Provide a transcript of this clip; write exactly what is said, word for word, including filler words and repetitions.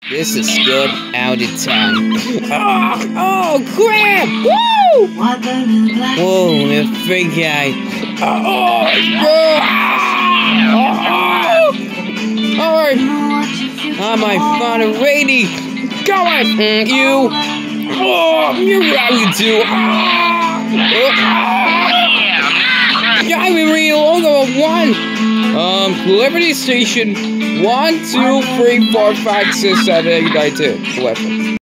This is good out of time. Oh, oh, crap! Woo! Whoa, the big guy. Oh, oh, oh, oh. Oh, my father, Rady. Go on, mm, you. Oh, you're ready to. Oh, oh. Yeah, we read logo of one. Um, Liberty Station. One, two, three, four, five, six, seven, eight, nine, ten, eleven.